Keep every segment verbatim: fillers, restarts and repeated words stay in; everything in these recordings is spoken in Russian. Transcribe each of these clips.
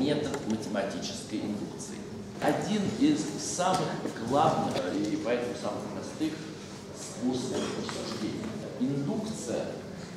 метод математической индукции. Один из самых главных и поэтому самых простых способов рассуждения. Индукция,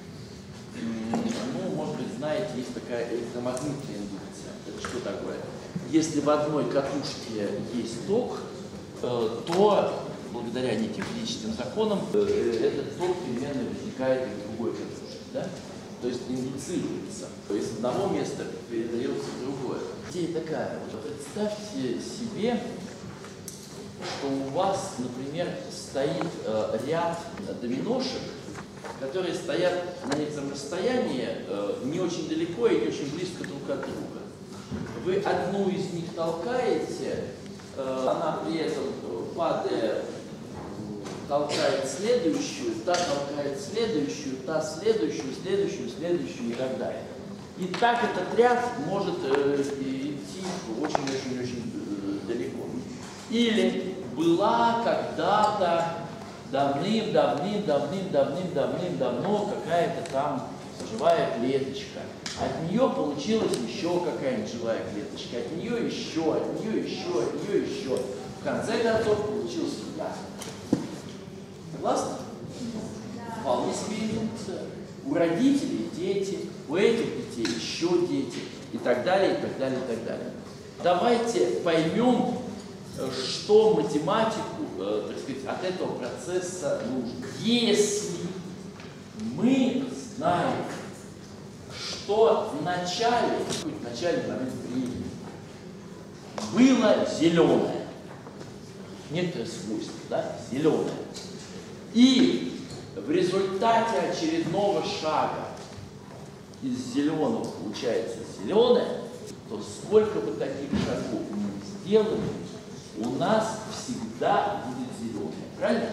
ну, может быть, знаете, есть такая электромагнитная индукция. Это что такое? Если в одной катушке есть ток, то благодаря неким физическим законам этот ток переменный возникает и в другой катушке. Да? То есть индуцируется. То есть с одного места передается в другое. Идея такая. Вот представьте себе, что у вас, например, стоит э, ряд доминошек, которые стоят на некотором расстоянии, э, не очень далеко и не очень близко друг от друга. Вы одну из них толкаете, э, она при этом, падая, толкает следующую, та толкает следующую, та следующую, следующую, следующую и так далее. И так этот ряд может э, идти очень-очень-очень э, далеко. Или была когда-то давным-давным-давным-давным-давным-давно какая-то там живая клеточка. От нее получилась еще какая-нибудь живая клеточка, от нее еще, от нее еще, от нее еще. В конце концов получился я. Согласны? Да. Вполне себе индукция. У родителей дети, у этих детей еще дети и так далее, и так далее, и так далее. Давайте поймем, что математику, э, так сказать, от этого процесса нужно. Если мы знаем, что в начале, в начале момент времени было зеленое, некоторое свойство, да, зеленое, и в результате очередного шага из зеленого получается зеленое, то сколько бы таких шагов мы ни сделали, у нас всегда будет зеленое. Правильно?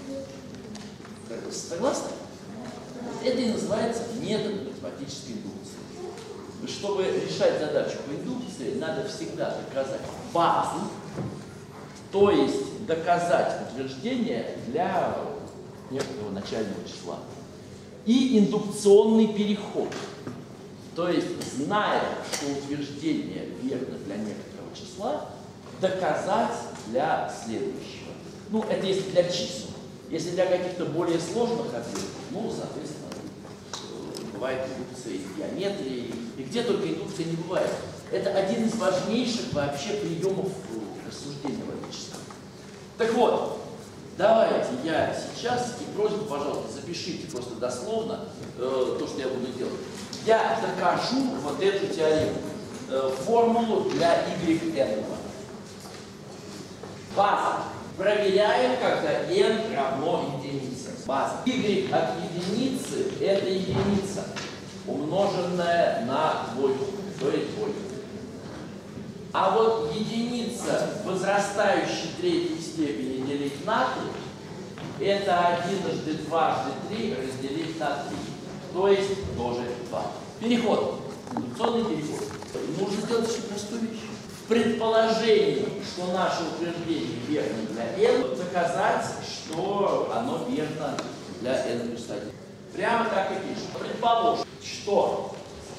Согласны? Это и называется метод математической индукции. Чтобы решать задачу по индукции, надо всегда доказать базу, то есть доказать утверждение для некоторого начального числа. И индукционный переход. То есть, зная, что утверждение верно для некоторого числа, доказать для следующего. Ну, это если для чисел. Если для каких-то более сложных ответов, ну, соответственно, бывает индукция и в геометрии, и где только индукция не бывает. Это один из важнейших вообще приемов рассуждения логического. Так вот, давайте я сейчас, и просьбу, пожалуйста, запишите просто дословно э, то, что я буду делать. Я докажу вот эту теорему, э, формулу для yn. База. Проверяем, когда n равно единице. База. Y от единицы – это единица, умноженная на двойку, то есть двойку. А вот единица возрастающей третьей степени делить на три – это единожды дважды три разделить на три, то есть тоже два. Переход. Индукционный переход. Нужно сделать очень простую вещь. В предположении, что наше утверждение верно для n, доказать, что оно верно для n плюс один. Прямо так и пишем. Предположим, что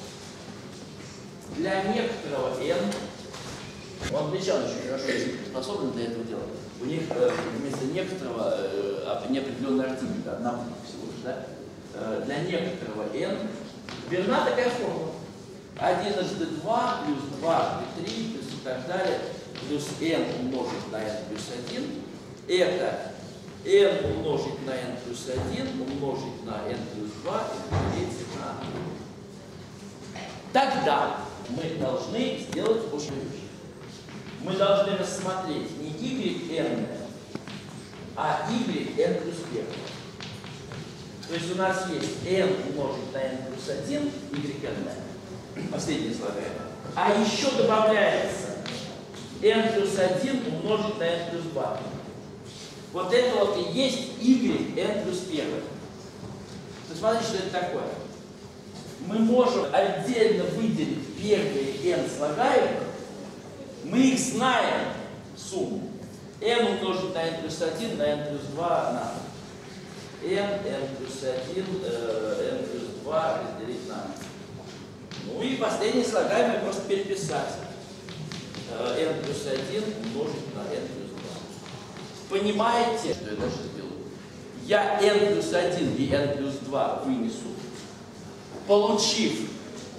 для некоторого n, у англичан очень хорошо способны для этого делать, у них э, вместо некоторого э, неопределенный артикль, одна всего лишь, да? э, для некоторого n верна такая формула. единожды два плюс дважды три плюс и так далее, плюс n умножить на n плюс один, это n умножить на n плюс один, умножить на n плюс два и поделить на n. Тогда мы должны сделать очень вещь. Мы должны рассмотреть не yn, а yn плюс один. То есть у нас есть n умножить на n плюс один, yn, последнее слагаемое. А еще добавляется n плюс один умножить на n плюс два. Вот это вот и есть yn плюс один. То смотрите, что это такое. Мы можем отдельно выделить первые n слагаемых. Мы их знаем, сумму. n умножить на n плюс один на n плюс два на n, n плюс один, n плюс два разделить на n. Ну и последнее слагаемое просто переписать. n плюс один умножить на n плюс два. Понимаете, что я дальше сделаю? Я n плюс один и n плюс два вынесу, получив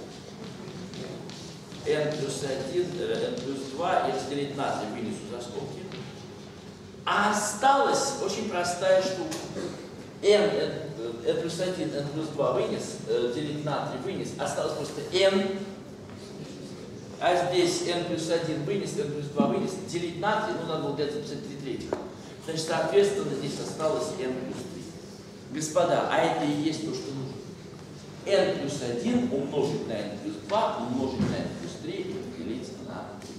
n плюс один, n плюс два и разделить на три вынесу за скобки. А осталась очень простая штука. n, n, n плюс один, n плюс два вынес, делить на три вынес. Осталось просто n. А здесь n плюс один вынес, n плюс два вынес. Делить на три, ну надо было где-то записать три третьих. Значит, соответственно, здесь осталось n плюс три. Господа, а это и есть то, что нужно. n плюс один умножить на n плюс два, умножить на n плюс три и поделить на три.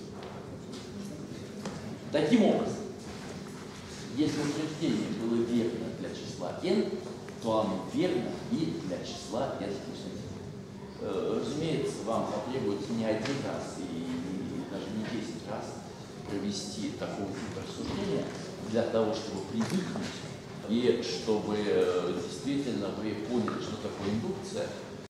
Таким образом, если утверждение было верно для числа n, то оно верно и для числа n плюс один. Разумеется, вам потребуется не один раз и даже не десять раз провести такого типа рассуждения для того, чтобы привыкнуть и чтобы действительно вы поняли, что такое индукция.